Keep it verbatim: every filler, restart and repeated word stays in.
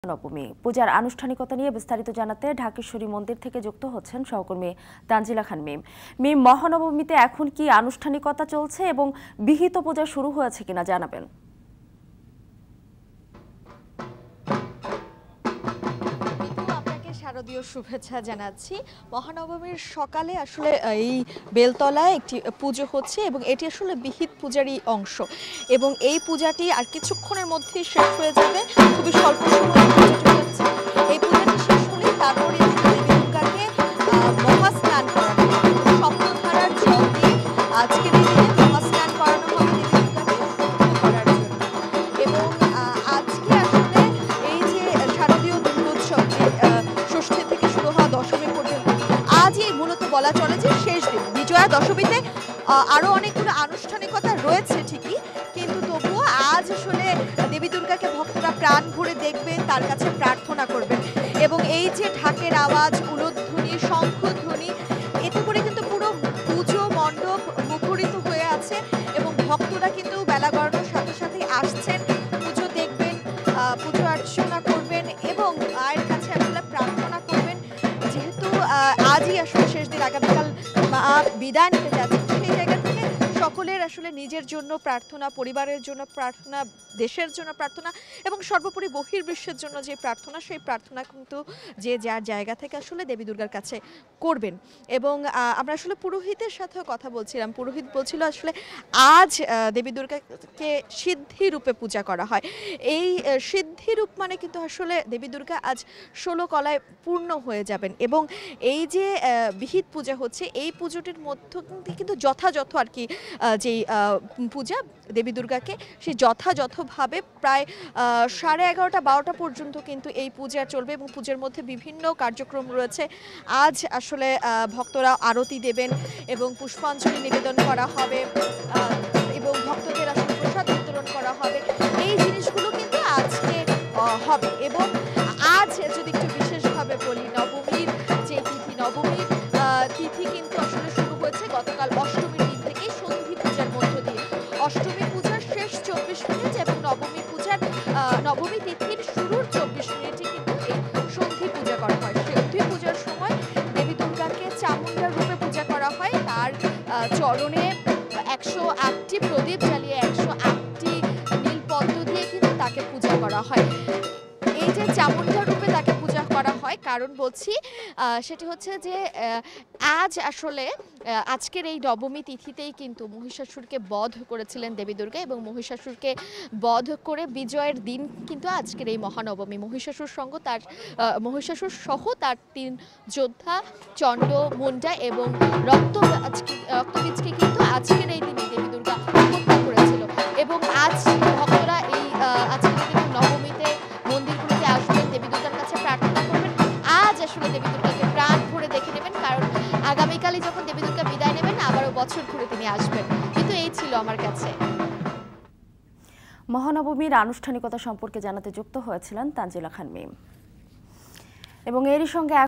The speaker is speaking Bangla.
নবমী পূজার আনুষ্ঠানিকতা নিয়ে বিস্তারিত জানাতে ঢাকেশ্বরী মন্দির থেকে যুক্ত হচ্ছেন সহকর্মী তানজিলা খান মিম। মিম, মহানবমীতে এখন কি আনুষ্ঠানিকতা চলছে এবং বিহিত পূজা শুরু হয়েছে কিনা জানাবেন। শারদীয় শুভেচ্ছা জানাচ্ছি। মহানবমীর সকালে আসলে এই বেলতলায় একটি পুজো হচ্ছে এবং এটি আসলে বিহিত পূজারই অংশ এবং এই পূজাটি আর কিছুক্ষণের মধ্যেই শেষ হয়ে যাবে। খুবই স্বল্প সময়ে পূজাটি হচ্ছে। এই পূজাটি শেষ হলে তারপরে দেবী দুর্গাকে মহাস্নান করানো হবে। সপ্তধারার জল দিয়ে আজকের এই দিনে মহাস্নান করানো হবে দেবী দুর্গাকে শুদ্ধ করার জন্য। এবং আজকে আসলে এই যে শারদীয় দুর্গোৎসব ষষ্ঠী থেকে শুরু হওয়া দশমী পর্যন্ত আজই মূলত বলা চলে যে শেষ দিন। বিজয়া দশমীতে আরো অনেকগুলো আনুষ্ঠানিকতা রয়েছে ঠিকই, কিন্তু তবুও আজ আসলে দেবী দুর্গাকে ভক্তরা প্রাণ ভরে দেখবেন, তার কাছে প্রার্থনা করবেন এবং এই যে ঢাকের আওয়াজ, উলুধ্বনি, শঙ্খধ্বনি, এতে করে কিন্তু পুরো পুজো মণ্ডপ মুখরিত হয়ে আছে এবং ভক্তরা কিন্তু বেলা গড়ানোর সাথে সাথে আসছেন, পুজো দেখবেন, পুজো অর্চনা করবেন এবং মায়ের কাছে আসলে প্রার্থনা করবেন। যেহেতু আজই আসলে শেষ দিন, আগামীকাল মা বিদায় নিতে যাচ্ছেন, সেই জায়গা থেকে সকলের আসলে নিজের জন্য প্রার্থনা, পরিবারের জন্য প্রার্থনা, দেশের জন্য প্রার্থনা এবং সর্বোপরি বহির্বিশ্বের জন্য যে প্রার্থনা, সেই প্রার্থনা কিন্তু যে যার জায়গা থেকে আসলে দেবী দুর্গার কাছে করবেন। এবং আমরা আসলে পুরোহিতের সাথেও কথা বলছিলাম। পুরোহিত বলছিল আসলে আজ দেবী দুর্গাকে সিদ্ধি রূপে পূজা করা হয়। এই সিদ্ধি রূপ মানে কিন্তু আসলে দেবী দুর্গা আজ ষোলো কলায় পূর্ণ হয়ে যাবেন এবং এই যে বিহিত পূজা হচ্ছে, এই পুজোটির মধ্যে কিন্তু যথাযথ আর কি যেই পূজা দেবী দুর্গাকে, সেই যথাযথভাবে প্রায় সাড়ে এগারোটা বারোটা পর্যন্ত কিন্তু এই পূজা চলবে এবং পূজার মধ্যে বিভিন্ন কার্যক্রম রয়েছে। আজ আসলে ভক্তরা আরতি দেবেন এবং পুষ্পাঞ্জলি নিবেদন করা হবে এবং ভক্তদের আসলে প্রসাদ বিতরণ করা হবে। এই জিনিসগুলো কিন্তু আজকে হবে এবং আজ যদি একটু বিশেষভাবে বলি, নবমীর যে তিথি, নবমীর তিথি কিন্তু আসলে শুরু হয়েছে গতকাল অষ্টমীর দিন থেকে সন্ধি পূজার মধ্য দিয়ে। অষ্টমী পূজার শেষ চব্বিশ মিনিট এবং নবমী পূজার নবমী তিথির শুরুর চব্বিশ মিনিটে কিন্তু এই সন্ধি পূজা করা হয়। সন্ধি পূজার সময় দেবী দুর্গাকে চামুণ্ডার রূপে পূজা করা হয়। তার চরণে একশো আটটি প্রদীপ জ্বালিয়ে একশো আটটি নীল পদ্ম দিয়ে কিন্তু তাকে পূজা করা হয়। এই যে চামুণ্ডার রূপে তাকে পূজা করা হয়, কারণ বলছি সেটি হচ্ছে যে আজ আসলে আজকের এই নবমী তিথিতেই কিন্তু মহিষাসুরকে বধ করেছিলেন দেবী দুর্গা এবং মহিষাসুরকে বধ করে বিজয়ের দিন কিন্তু আজকের এই মহানবমী। মহিষাসুর সঙ্গ তার মহিষাসুর সহ তার তিন যোদ্ধা চণ্ড, মুন্ডা এবং রক্ত রক্তবীজকে কিন্তু আজকের এই দিনে দেবী দুর্গা হত্যা করেছিল এবং আজ ভক্তরা এই আজকের দিনে নবমীতে মন্দিরগুলোতে আসবেন, দেবী দুর্গার কাছে প্রার্থনা করবেন। আজ আসলে দেবী দুর্গাকে প্রাণ ভরে দেখে নেবেন, কারণ আগামীকালই যখন দেবী দুর্গা বিদায় নেবেন আবারও বছর ঘুরে তিনি আসবেন। কিন্তু এই ছিল আমার কাছে। মহানবমীর আনুষ্ঠানিকতা সম্পর্কে জানাতে যুক্ত হয়েছিলেন তানজিলা খান মিম এবং এরই সঙ্গে